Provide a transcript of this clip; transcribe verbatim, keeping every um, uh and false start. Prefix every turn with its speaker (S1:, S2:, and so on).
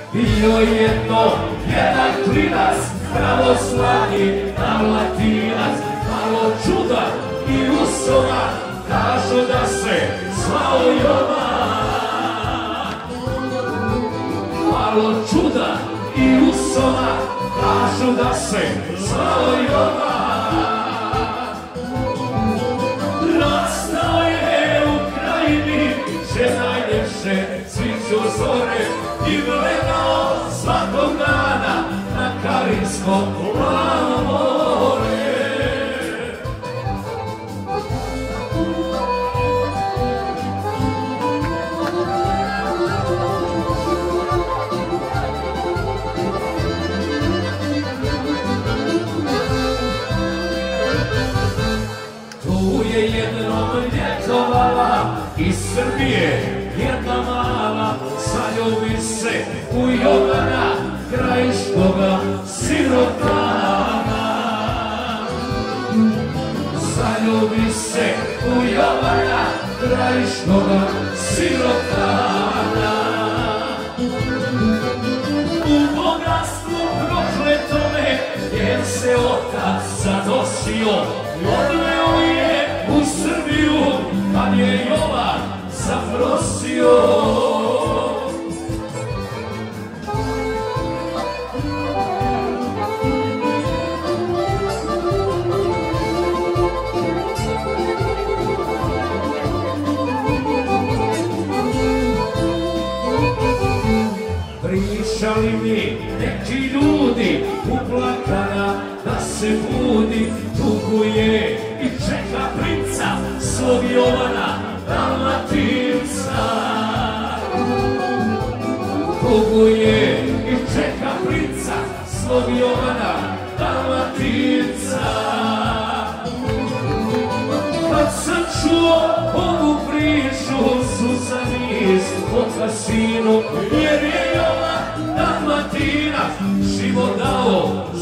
S1: bio jedno, jedan klinac, pravoslavni Dalmatinac, malo čuda i usova, kažu da se zvao Jovan. Malo čuda i usova, kažu da se zvao Jovan. Rastao je u krajini, že najljepše cviću zore, i gledao svakog dana na Karinsko plavo more. Tu je jednom ljetovala iz Srbije jedna mala, zaljubi se u Jovana Krajiškoga sirotana. Zaljubi se u Jovana Krajiškoga sirotana. U bogatstvu prokletome, jer se otac zadosio, odveo je u Srbiju, kad je Jovan zaprosio. Pričali mi neki ljudi uplakana da se budi, tuguje i čeka princa svog Jovana Dalmatinca. Tuguje i čeka princa svog Jovana Dalmatinca. Kad sam čuo ovu priču, suza niz po kasinu, jer je Jovan Dalmatinac život dao